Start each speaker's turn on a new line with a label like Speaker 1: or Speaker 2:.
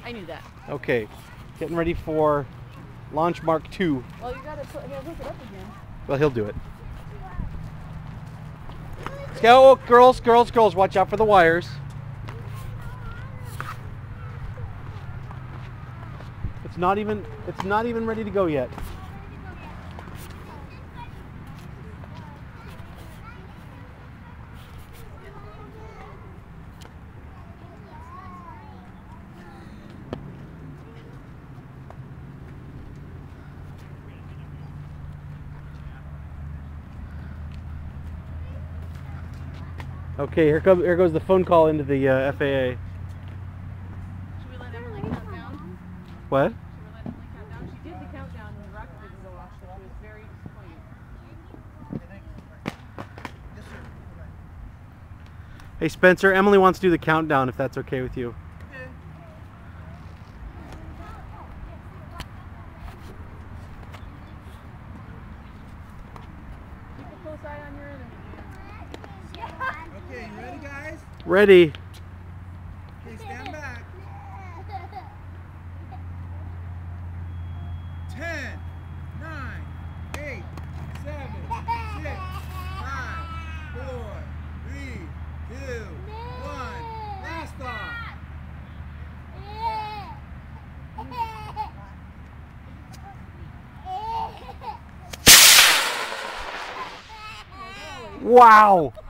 Speaker 1: I knew that.
Speaker 2: Okay, getting ready for launch Mark 2.
Speaker 1: Well, you gotta hook it up again.
Speaker 2: Well, he'll do it. Oh, girls, girls, girls, watch out for the wires. It's not even ready to go yet. Okay, here goes the phone call into the FAA.
Speaker 1: Should we let Emily count down?
Speaker 2: What?
Speaker 1: Should we let Emily count down? She did the countdown and the rocket didn't go off, so she was very disappointed.
Speaker 2: Hey Spencer, Emily wants to do the countdown if that's okay with you.
Speaker 1: Keep a close eye on your enemy.
Speaker 3: Okay, you ready, guys?
Speaker 2: Ready.
Speaker 3: Okay, stand back. 10, 9, 8, 7, 6, 5, 4, 3, 2, 1. Blast off.
Speaker 2: Wow.